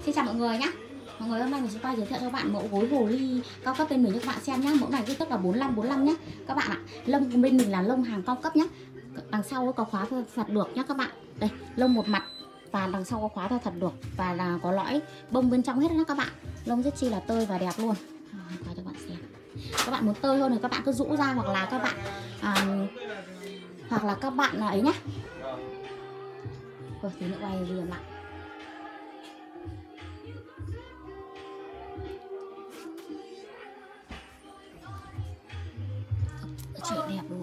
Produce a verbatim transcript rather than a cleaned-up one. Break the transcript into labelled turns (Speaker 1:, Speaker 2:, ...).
Speaker 1: Xin chào mọi người nhé. Mọi người, hôm nay mình sẽ quay giới thiệu cho các bạn mẫu gối hồ ly cao cấp bên mình cho các bạn xem nhé. Mẫu này kích thước là bốn mươi lăm bốn mươi lăm nhé các bạn ạ. Lông của bên mình là lông hàng cao cấp nhé. Đằng sau có khóa thật được nhé các bạn. Đây, lông một mặt và đằng sau có khóa thật được và là có lõi bông bên trong hết nhé các bạn. Lông rất chi là tơi và đẹp luôn. Quay cho các bạn xem. Các bạn muốn tơi hơn thì các bạn cứ rũ ra, hoặc là các bạn à, hoặc là các bạn ấy nhé. Rồi tí nữa quay liền lại. Trẻ đẹp đúng